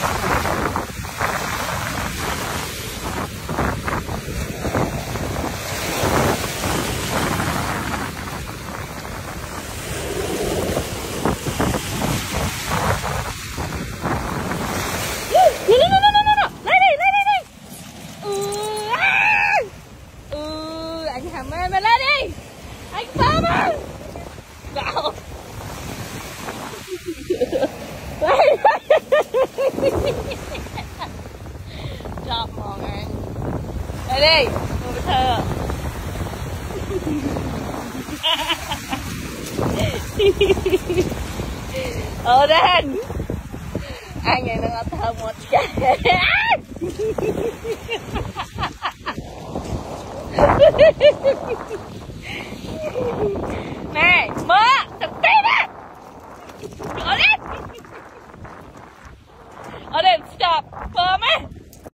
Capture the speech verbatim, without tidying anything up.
Chọc mọi người. Đây đi, ngồi thơ. Ờ đen. Anh này nó thơ một cái. Này, mơ, thật tin á. Ở đây. Ở đây, stop.